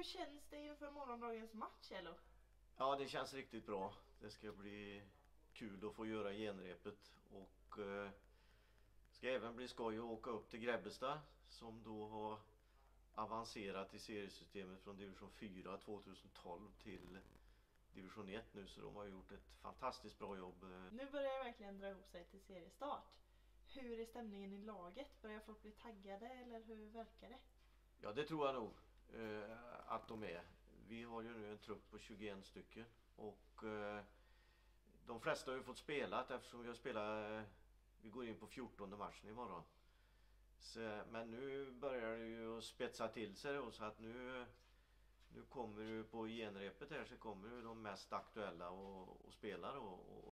Hur känns det inför morgondagens match, Elo? Ja, det känns riktigt bra. Det ska bli kul att få göra genrepet och ska även bli skoj att åka upp till Grebbestad som då har avancerat i seriesystemet från division 4 2012 till division 1 nu, så de har gjort ett fantastiskt bra jobb. Nu börjar jag verkligen dra ihop sig till seriestart. Hur är stämningen i laget? Börjar folk bli taggade eller hur verkar det? Ja, det tror jag nog att de är. Vi har ju nu en trupp på 21 stycken och de flesta har ju fått spela eftersom vi går in på 14:e matchen imorgon. Men nu börjar det ju att spetsa till sig då, så att nu kommer ju på genrepet här så kommer ju de mest aktuella och spela då.